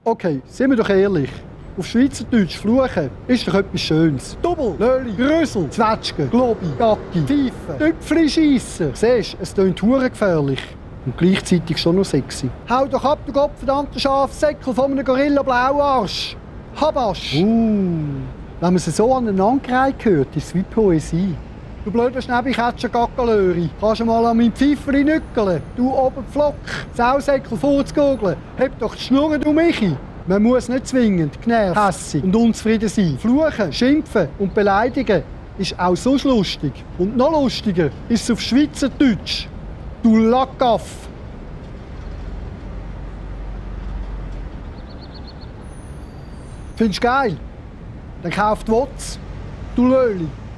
Okay, sind wir doch ehrlich. Auf Schweizerdeutsch fluchen ist doch etwas Schönes. Double, Löli, Grösel, Zwetschgen, Globi, Gacki, Pfeifen, Tüpfli schiessen. Siehst du, es klingt gefährlich. Und gleichzeitig schon noch sexy. Hau doch ab, du gottverdammter Schafsäckel von einem Gorilla-Blauarsch. Habasch. Wenn man sie so aneinandergereiht hört, ist es wie Poesie. Du blöder Schnäbi-Kätscher-Gackalöri, kannst du mal an meinem Pfeiferli nückeln? Du Oberpflock, Sausäckel vorzugogeln. Heb doch die Schnurren, du Michi. Man muss nicht zwingend genervt, hässig und unzufrieden sein. Fluchen, schimpfen und beleidigen ist auch sonst lustig. Und noch lustiger ist es auf Schweizerdeutsch. Du Lackaff. Findest du geil? Dann kauft Wotz. Du Löli.